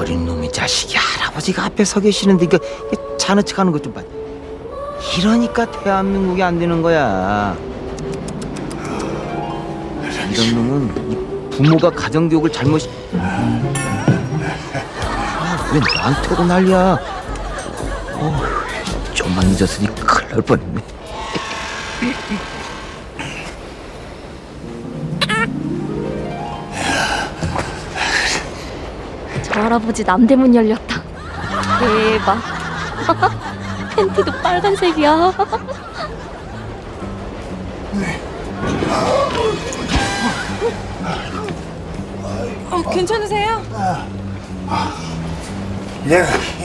어린 놈의 자식이 할아버지가 앞에 서 계시는데 이거 자는 척하는 것 좀 봐. 이러니까 대한민국이 안 되는 거야. 이런 놈은 이 부모가 가정교육을 잘못. 왜 나한테도 난리야? 좀만 늦었으니 큰일 날 뻔했네. 저 할아버지 남대문 열렸다. 대박. 팬티도 빨간색이야. 괜찮으세요? 내가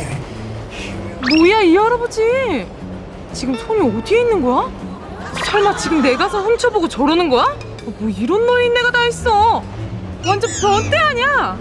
뭐야 이 할아버지? 지금 손이 어디에 있는 거야? 설마 지금 내 가서 훔쳐보고 저러는 거야? 뭐 이런 노인네가 다 있어. 완전 변태 아니야?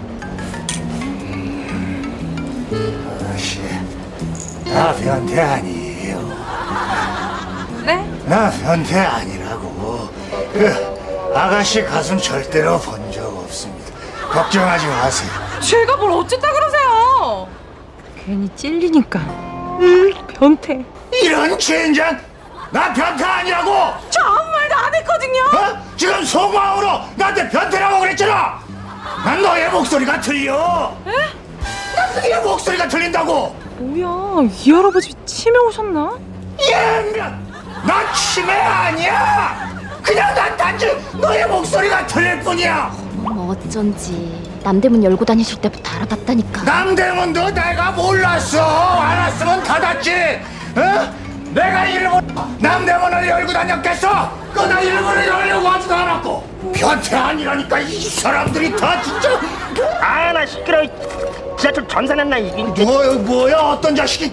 아저씨, 나 변태 아니에요. 네? 나 변태 아니라고. 그 아가씨 가슴 절대로 본 적 없습니다. 걱정하지 마세요. 제가 뭘 어쨌다 그러세요? 괜히 찔리니까. 변태. 이런 젠장! 나 변태 아니라고! 저 아무 말도 안 했거든요. 지금 속마음으로 나한테 변태라고 그랬잖아! 난 너의 목소리가 들려! 에? 난 너의 목소리가 들린다고! 뭐야, 이 할아버지 치매 오셨나? 예면! 난 치매 아니야! 그냥 난 단지 너의 목소리가 들릴 뿐이야! 어쩐지 남대문 열고 다니실 때부터 알아봤다니까. 남대문도 내가 몰랐어! 알았으면 닫았지! 내가 일부러 남대문을 열고 다녔겠어! 나 일부러 열려고 하지도 않았고! 변태 아니라니까 이 사람들이 다 진짜! 아, 나 시끄러워. 지하철 전산했나 이게. 뭐야 어떤 자식이.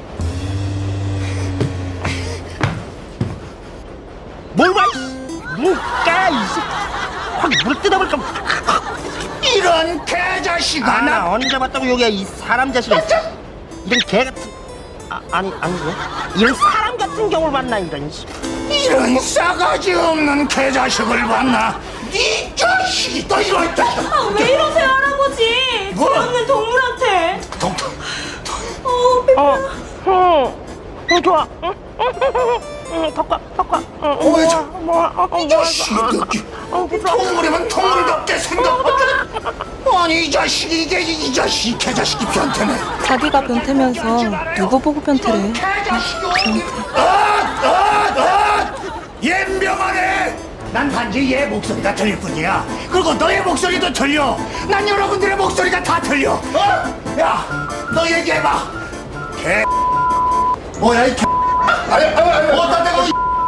뭘 봐, 물까 이씨. 확 물 뜯어볼까. 이런 개자식아. 나 언제 봤다고 여기야 이 사람 자식아. 이런 개 같은. 아니 왜? 이런 사람 같은 경우를 만나 이런. 이런 싸가지 없는 개자식을 만나. 이 자식이 또 이런 자식. 왜 이러세요 할아버지? 뭐? 없는 동물한테. 좋아. 덕과. 이 자식이 동물이면 동물답게 생각하지. 아니 이 자식이 이게 이 자식 개자식이 변태네. 자기가 변태면서 누구 보고 변태래? 변태. 연병하네. 난 단지 얘 목소리가 들릴 뿐이야. 그리고 너의 목소리도 들려. 난 여러분들의 목소리가 다 들려. 야, 너 얘기해봐. 개. 뭐야 이 개. 어디다 대고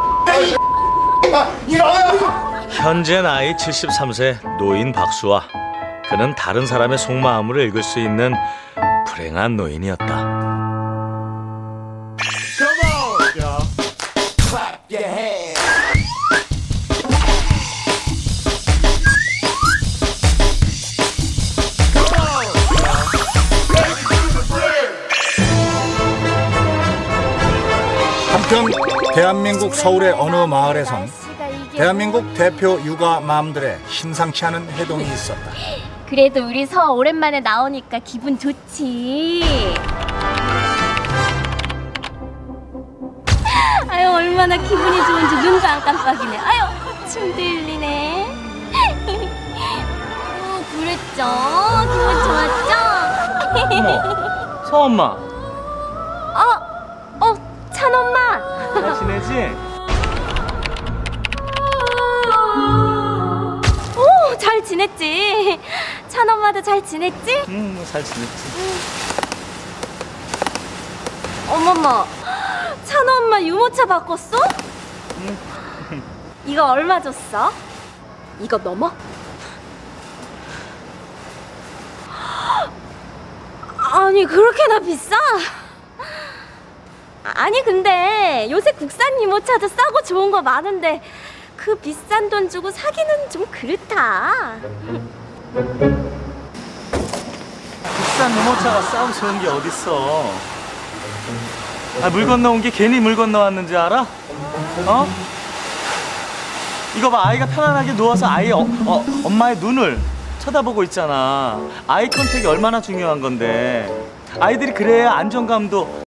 이런. 현재 나이 73세 노인 박수아. 그는 다른 사람의 속마음을 읽을 수 있는 불행한 노인이었다. 한편 대한민국 서울의 어느 마을에선 대한민국 대표 육아맘들의 심상치 않은 해동이 있었다. 그래도 우리 서 오랜만에 나오니까 기분 좋지. 아유 얼마나 기분이 좋은지 눈도 안 깜빡이네. 아유 춤도 흘리네. 그랬죠? 기분 좋았죠? 어머, 서엄마. 찬엄마. 잘 지내지? 오, 잘 지냈지. 찬엄마도 잘 지냈지? 잘 지냈지. 어머머, 찬엄마 유모차 바꿨어? 이거 얼마 줬어? 이거 넘어? 아니 그렇게나 비싸? 아니 근데 요새 국산 유모차도 싸고 좋은 거 많은데 그 비싼 돈 주고 사기는 좀 그렇다. 비싼 유모차가 싸움 서는 게 어딨어. 물 건너온 게 괜히 물 건너왔는지 알아? 이거 봐, 아이가 편안하게 누워서 아이의 엄마의 눈을 쳐다보고 있잖아. 아이 컨택이 얼마나 중요한 건데. 아이들이 그래야 안정감도